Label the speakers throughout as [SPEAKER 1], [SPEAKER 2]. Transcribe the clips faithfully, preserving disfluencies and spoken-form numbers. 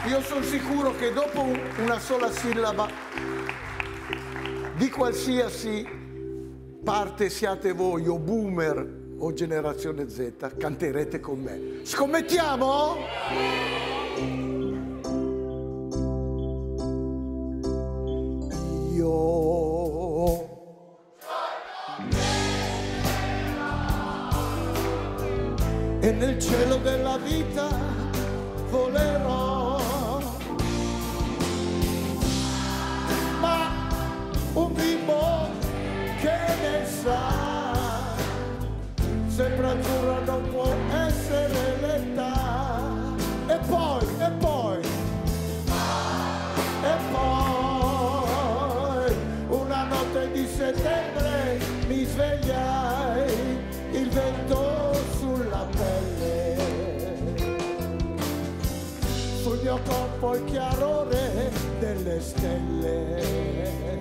[SPEAKER 1] Io sono sicuro che dopo una sola sillaba di qualsiasi parte siate voi, o boomer o generazione Z, canterete con me. Scommettiamo? Io e nel cielo della vita volerò, ma un bimbo che ne sa, sempre azzurra non può essere l'età. E poi, e poi, e poi, una notte di settembre mi svegliai, il vento sulla pelle, sul mio corpo il chiarore delle stelle.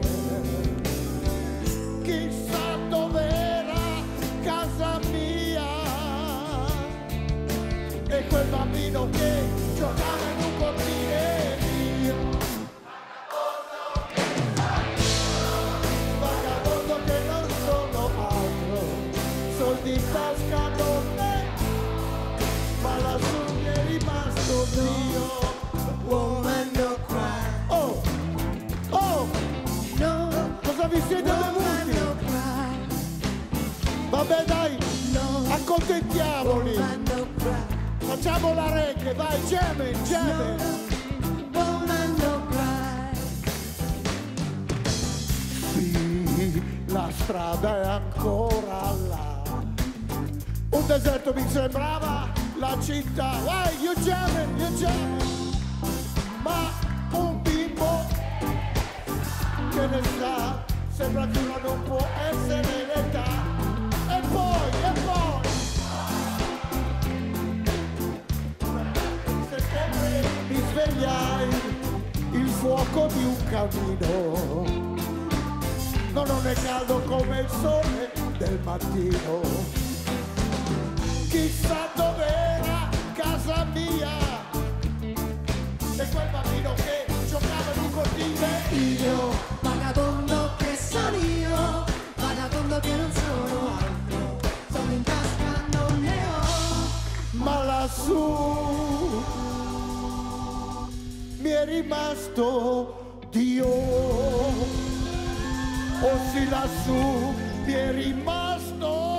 [SPEAKER 1] Chissà dov'era casa mia e quel bambino che giocava in un cortile mio. Vagabondo che non sono altro, soldi in tasca non è, ma lassù mi è rimasto Dio.
[SPEAKER 2] Woman, no cry.
[SPEAKER 1] Oh, oh,
[SPEAKER 2] No,
[SPEAKER 1] cosa vi siete
[SPEAKER 2] woman,
[SPEAKER 1] bevuti?
[SPEAKER 2] no cry.
[SPEAKER 1] Vabbè dai,
[SPEAKER 2] No,
[SPEAKER 1] accontentiamoli.
[SPEAKER 2] woman, no cry.
[SPEAKER 1] Facciamo la reggae, vai, jamming, jamming.
[SPEAKER 2] No, woman, no cry.
[SPEAKER 1] Sì, la strada è ancora là. Un deserto mi sembrava la città. Vai, you jamming, you jamming. Ma un bimbo che ne sa, sembra che uno non può essere l'età. E poi, e poi, in settembre mi svegliai, il fuoco di un camino, no, non è caldo come il sole del mattino. Chissà dov'era casa mia e quel bambino che giocava in un cortile.
[SPEAKER 2] Io, vagabondo che sono io, vagabondo che non sono altro, sono in tasca non ne ho.
[SPEAKER 1] Ma lassù mi è rimasto Dio. Oh sì, lassù mi è rimasto